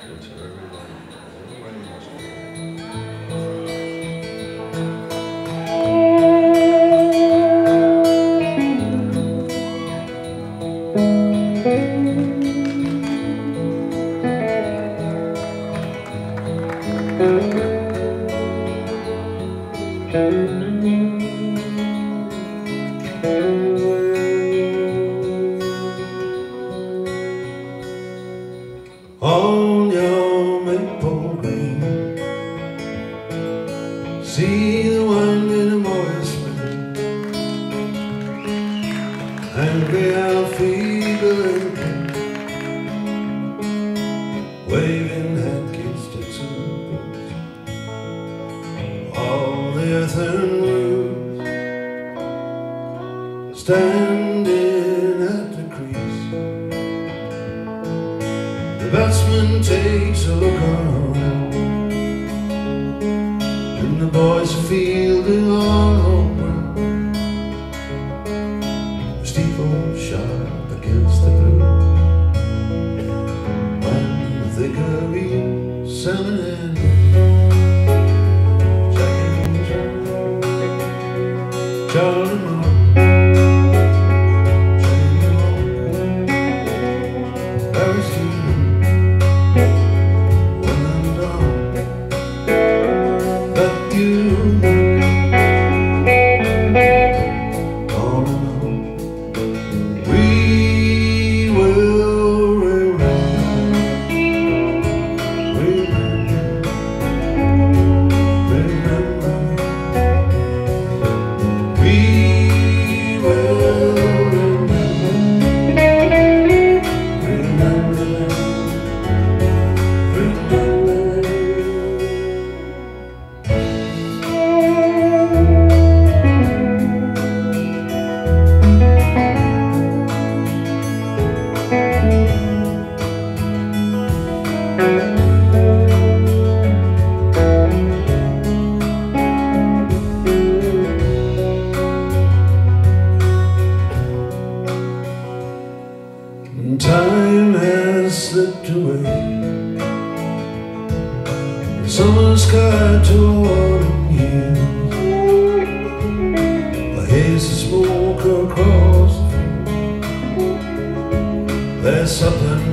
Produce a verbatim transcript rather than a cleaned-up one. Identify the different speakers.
Speaker 1: On your maple green, see the wind in a moist spring, angry Alfie blinking, waving hankies, sticks and boots, all the earthen roots, standing at the crease. The batsman takes a look around, and the boys are fielding all over. The steeple shot against the blue, when the Hickory salmon and Charlie Moore. Time has slipped away, summer sky to autumn years, a haze of smoke across the field. There's something